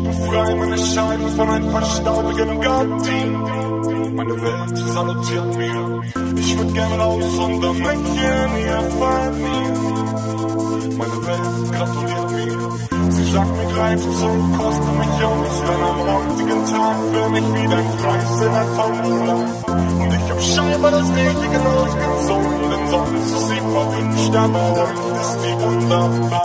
Ich befreie meine Scheiben von ein paar staubigen Gardinen. Meine Welt salutiert mir. Ich würd gern raus und am Mäckchen hier fallen mir. Meine Welt gratuliert mir. Sie sagt mir, greif zu, koste mich aus, denn am heutigen Tag bin ich wieder ein Preis in der Tombola. Und ich hab scheinbar das Richtige losgezogen, denn sonst ist sie verwünscht, aber heute ist die wunderbar.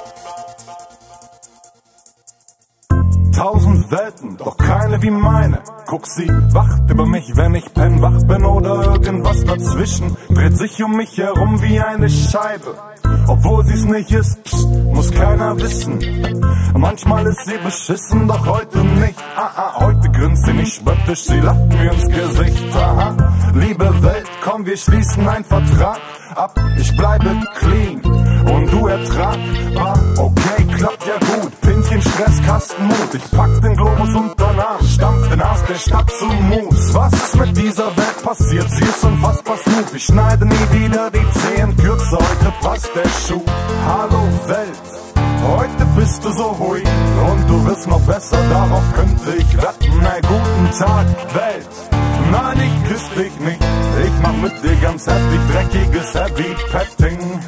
1000 Welten, doch keine wie meine. Guck, sie wacht über mich, wenn ich pennwach bin oder irgendwas dazwischen. Dreht sich um mich herum wie eine Scheibe, obwohl sie's nicht ist, pst, muss keiner wissen. Manchmal ist sie beschissen, doch heute nicht. Heute grinst sie nicht spöttisch, sie lacht mir ins Gesicht. Aha, liebe Welt, komm, wir schließen einen Vertrag ab. Ich bleibe clean und du ertragbar. Okay, klappt ja gut. Pinchen, Stress, Kastenmut. Ich pack den Globus unter den Arm, stampf den Ast der Stadt zum Mus. Was ist mit dieser Welt passiert? Sie ist unfassbar smooth. Ich schneide nie wieder die Zehen kürzer, heute passt der Schuh. Hallo Welt, heute bist du so hui und du wirst noch besser, darauf könnte ich wetten. Ey, guten Tag Welt, nein, ich küss dich nicht. Ich mach mit dir ganz heftig dreckiges Heavy Petting.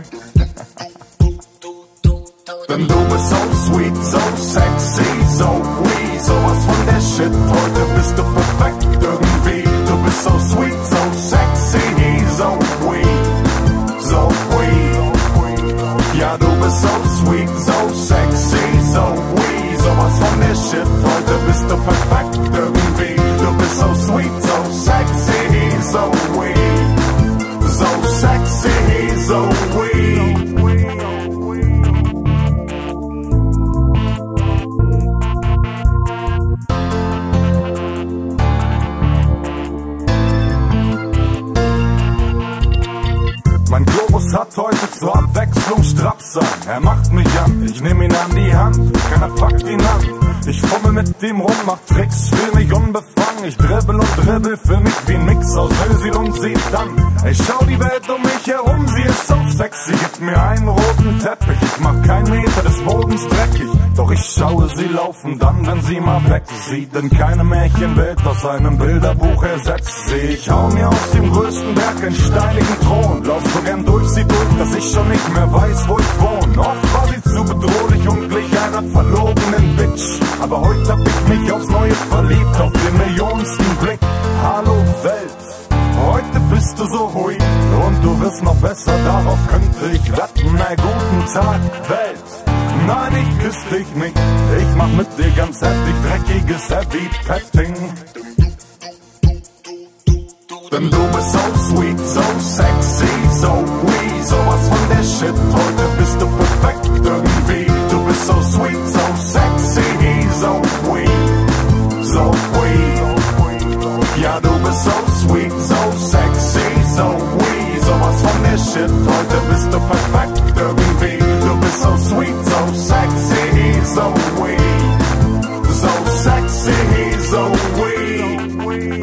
Denn du bist so sweet, so sexy, so wee. Sowas von der Shit, heute bist du perfekt irgendwie. Du bist so sweet, so sexy, so wee, so wee. Ja, du bist so sweet, so sexy, so wee. Sowas von der Shit, heute bist du perfekt irgendwie. Du bist so sweet, so sexy, so wee. So sexy, so wee. Mein Globus hat heute zur Abwechslung Strapsern. Er macht mich an, ich nehm ihn an die Hand, keiner packt ihn an. Ich fummel mit dem rum, mach Tricks, fühl mich unbefangen. Ich dribbel und dribbel für mich wie ein Mix aus Özil und Zidane. Ich schau die Welt um mich herum, sie ist so sexy. Gib mir einen roten Teppich, ich mach keinen Meter des Bodens dreckig. Doch ich schaue sie laufen dann, wenn sie mal weg sieht. Denn keine Märchenwelt aus einem Bilderbuch ersetzt sie. Ich hau mir aus dem größten Berg einen steinigen Thron. Lauf so gern durch sie durch, dass ich schon nicht mehr weiß, wo ich wohne. Oft war sie zu bedrohlich und glich einer verlogenen Bitch. Aber heute hab ich mich aufs Neue verliebt, auf den millionensten Blick. Hallo Welt, heute bist du so hui und du wirst noch besser, darauf könnte ich wetten. Ey, guten Tag Welt, nein, ich küss dich nicht. Ich mach mit dir ganz heftig dreckiges Heavy Petting. Denn du bist so sweet, so sexy, so wee. Sowas von der Shit, heute bist du perfekt irgendwie. Du bist so sweet, so sexy, so wee, so wee. Ja, du bist so sweet, so sexy, so wee. Sowas von der Shit, heute bist du perfekt irgendwie. Du bist so sweet, so sexy, so wee, so sexy, so wee.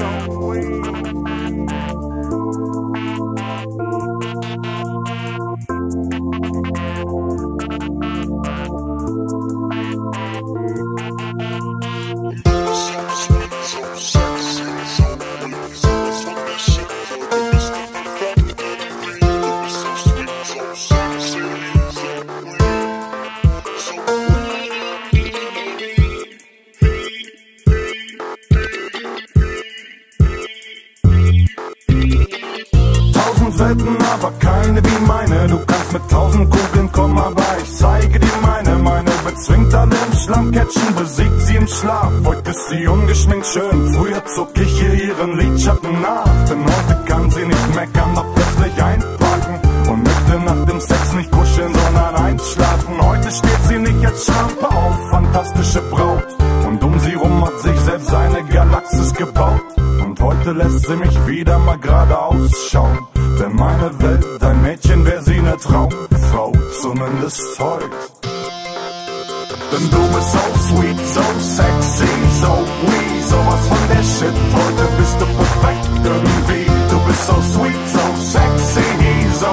Welten, aber keine wie meine. Du kannst mit 1000 Kugeln kommen, aber ich zeige dir meine. Meine bezwingt alle im Schlammcatchen, besiegt sie im Schlaf. Heute ist sie ungeschminkt schön, früher zog ich ihr ihren Lidschatten nach. Denn heute kann sie nicht meckern, doch plötzlich einpacken und möchte nach dem Sex nicht kuscheln, sondern einschlafen. Heute steht sie nicht als Schlampe auf, fantastische Braut. Und um sie rum hat sich selbst eine Galaxis gebaut. Und heute lässt sie mich wieder mal geradeaus schauen. Denn meine Welt, ein Mädchen, wär sie ne Traumfrau, zumindest heute. Denn du bist so sweet, so sexy, so wee. Sowas von der Shit, heute bist du perfekt irgendwie. Du bist so sweet, so sexy, so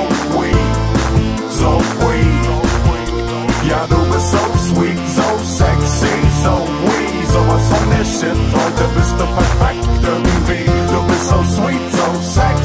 wee, so wee. Ja, du bist so sweet, so sexy, so so we, sowas von der Shit. Heute bist du perfekt irgendwie. Du bist so sweet, so sexy.